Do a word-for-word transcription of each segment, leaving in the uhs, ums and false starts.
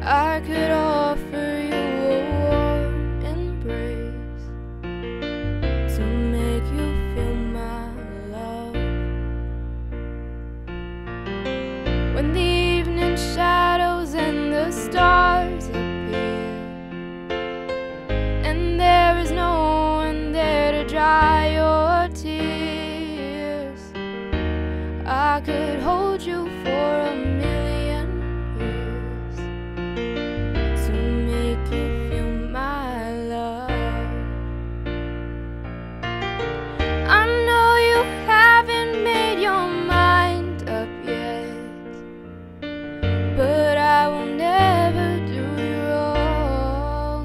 I could offer you a warm embrace to make you feel my love. When the evening shadows and the stars appear, and there is no one there to dry your tears, I could hold you for a million years to make you feel my love. I know you haven't made your mind up yet, but I will never do you wrong.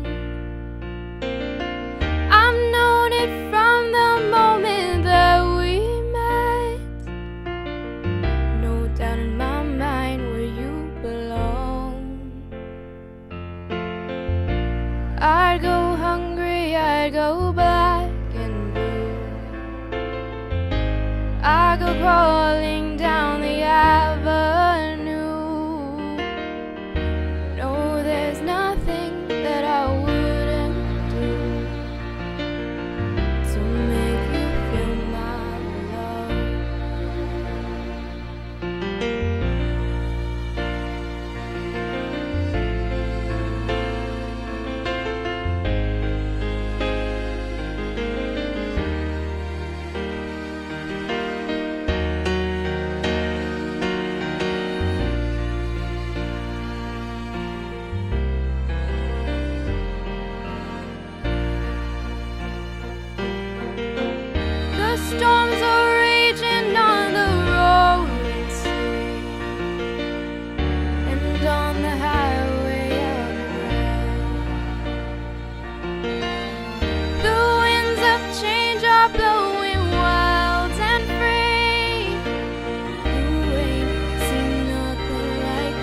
I've known it from the moment that we met. No doubt in my mind where you belong. I'd go hungry, I'd go black and blue, I'd go crawling down the avenue. No, there's nothing that I wouldn't do to make you feel my love. The storms are raging on the rolling sea, and on the highway of regret. The winds of change are blowing wild and free. You ain't seen nothing like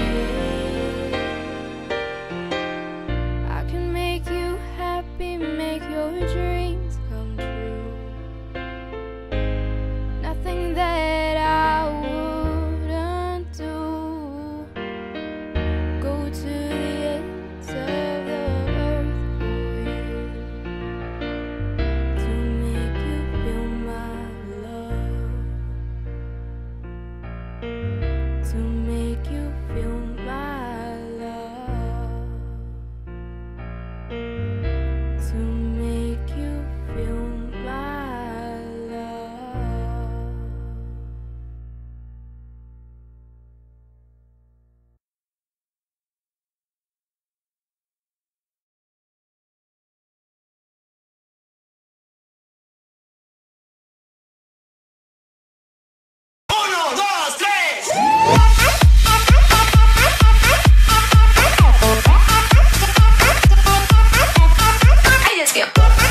me. I can make you happy, make your dreams come true. Nothing that I wouldn't do. Go to the ends of the earth for you to make you feel my love. To make you feel my love. To make you feel my love. Uno, dos, tres. Ay, Dios mío.